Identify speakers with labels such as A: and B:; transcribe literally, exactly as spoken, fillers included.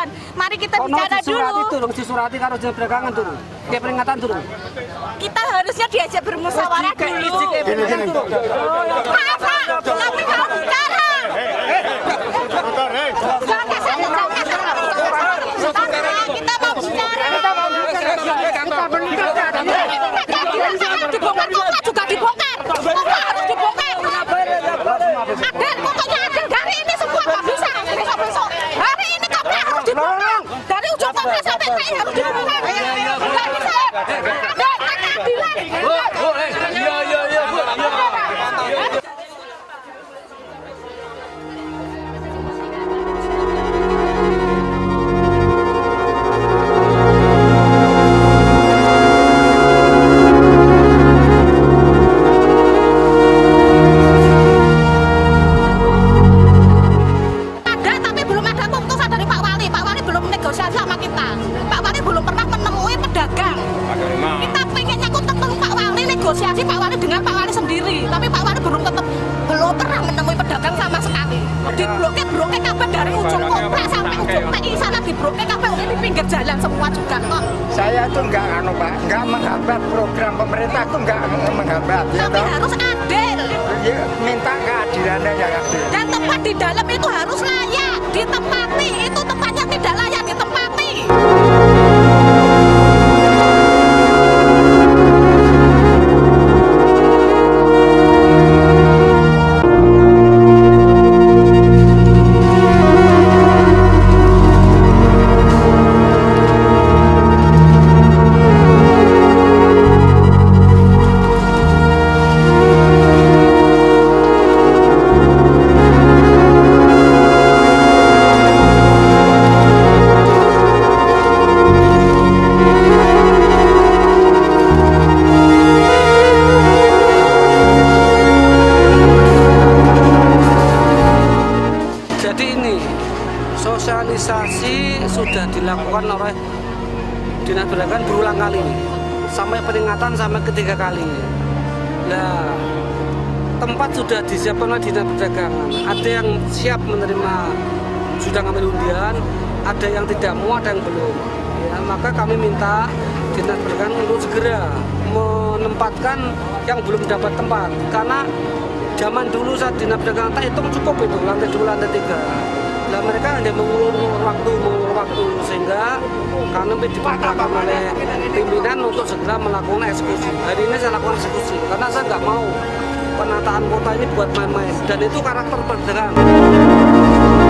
A: pedagang. Mari kita
B: oh,
A: bicara
B: no,
A: dulu.
B: Turun, disurati karo Dinas Perdagangan turun. Kayak peringatan turun.
A: Kita harusnya diajak bermusyawarah dulu.
B: Gini, gini.
A: Maaf, Pak, tapi mau bicara. Jangan sana, jangan sana. Kita mau bicara. Dibongkar kota juga dibongkar. Kota harus dibongkar. Adil, pokoknya adil. Dari ini semua nggak bisa. Besok-besok. Hari ini kota harus dibongkar. Dari ujung kota sampai P I harus dibongkar. Nggak bisa. Ada keadilan.
C: Iya, iya, iya, Bu.
A: Negosiasi Pak Wali dengan Pak Wali sendiri, tapi Pak Wali belum tetap belum pernah menemui pedagang sama sekali. Diblokir blokir kabeh dari ujung kota sampai ujung T I sana diblokir kabeh di pinggir jalan semua juga kok.
D: Saya tuh nggak anu Pak, nggak menghambat program pemerintah tuh nggak menghambat.
A: Tapi ya, harus adil.
D: Ya, minta keadilannya yang adil.
A: Dan tempat di dalam itu harus layak ditempati. Itu tempatnya tidak layak ditempati.
B: Sosialisasi sudah dilakukan oleh Dinas Perdagangan berulang kali, sampai peringatan sampai ketiga kali. Nah, tempat sudah disiapkan oleh Dinas Perdagangan. Ada yang siap menerima, sudah ngambil undian, ada yang tidak mau, ada yang belum. Ya, maka kami minta Dinas Perdagangan untuk segera menempatkan yang belum dapat tempat, karena zaman dulu saat Dinas Perdagangan tak hitung cukup itu lantai dua, lantai tiga. Nah, mereka hanya mengulur waktu, mengulur waktu sehingga kami diperintahkan oleh pimpinan untuk segera melakukan eksekusi. Hari ini saya lakukan eksekusi karena saya nggak mau penataan kota ini buat main-main, dan itu karakter perdagangan.